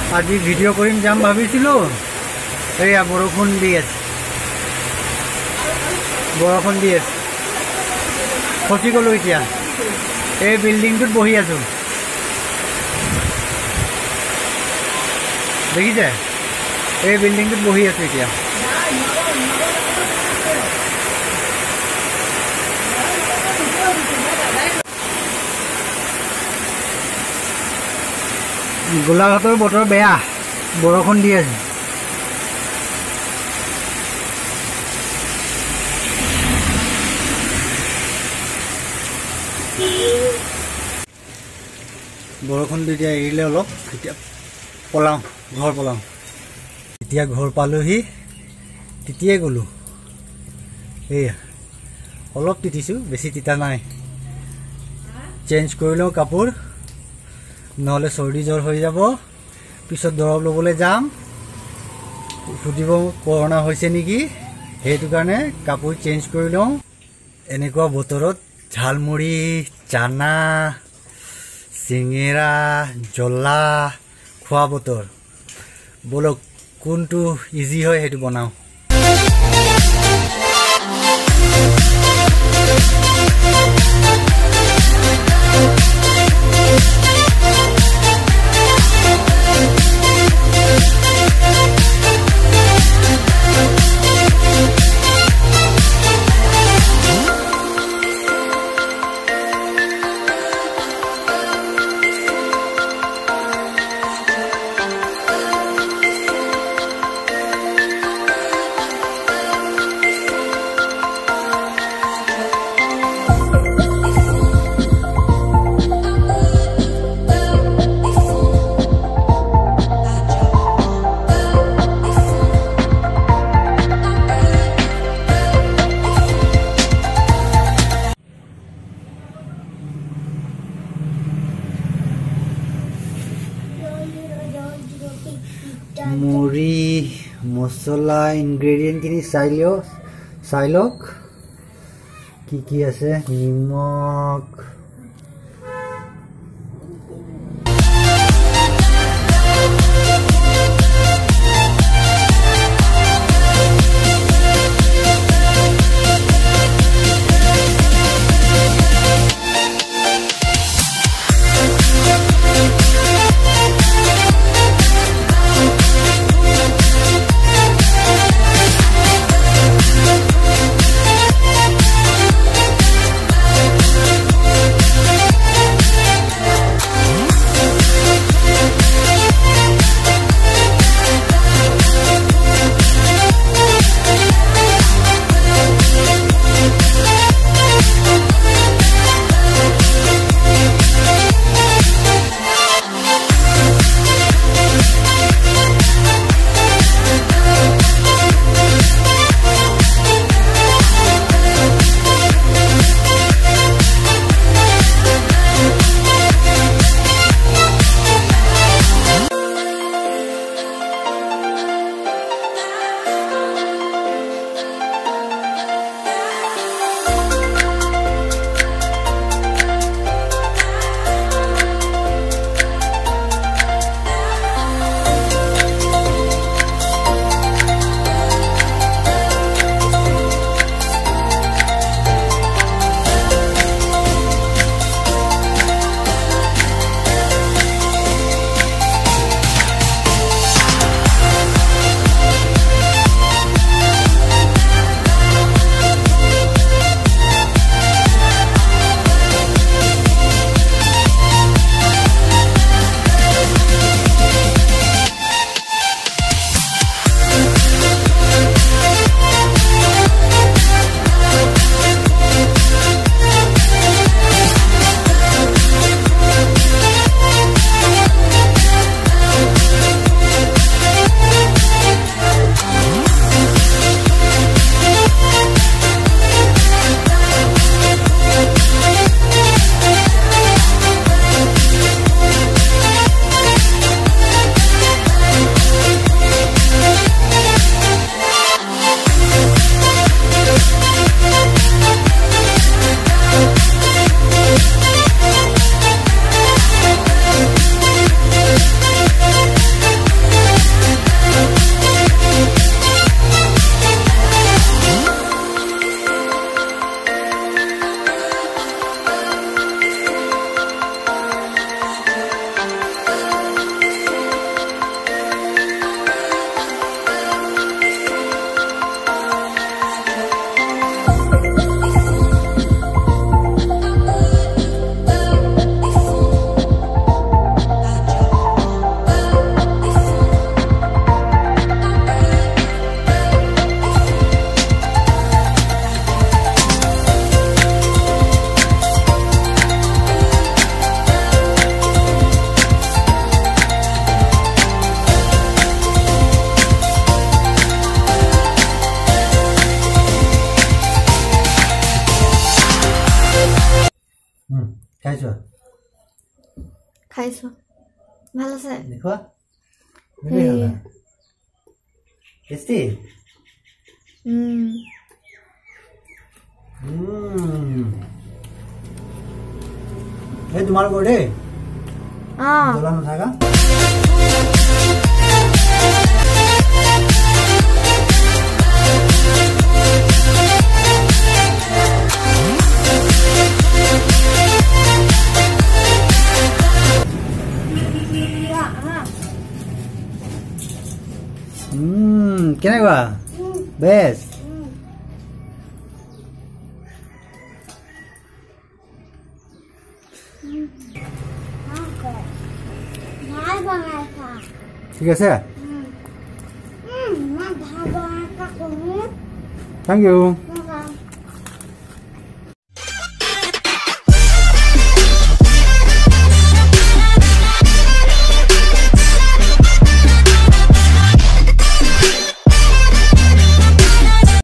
আজি ভিডিঅ' কৰিম যাম ভাবিছিলোঁ এয়া বৰষুণ দি আছে ফচি গ'লোঁ এতিয়া এই বিল্ডিংটোত বহি আছোঁ দেখিছে এই বিল্ডিংটোত বহি আছোঁ এতিয়া গোলাঘাটৰ বতৰ বেয়া বৰষুণ দি আছে বৰষুণ দি দিয়া এৰিলে অলপ এতিয়া পলাওঁ ঘৰ পলাওঁ এতিয়া ঘৰ পালোহি তিতিয়ে গ'লোঁ এয়া অলপ তিতিছোঁ বেছি তিতা নাই চেঞ্জ কৰি লওঁ কাপোৰ নহ'লে চৰ্দি জ্বৰ হৈ যাব পিছত দৰৱ ল'বলৈ যাম সুধিব কৰোণা হৈছে নেকি সেইটো কাৰণে কাপোৰ চেঞ্জ কৰি লওঁ এনেকুৱা বতৰত ঝালমুড়ি চানা চিঙেৰা জ্বলা খোৱা বতৰ বলক কোনটো ইজি হয় সেইটো বনাওঁ মুড়ি মছলা ইনগ্ৰেডিয়েণ্টখিনি চাই লওক কি আছে নিমখ খাইছো ভাল আছে দেখো বেলে টেস্টি এই তোমার গোড়ে জলা নাথাকা কেনেকুৱা বেছ ঠিক আছে থেংক ইউ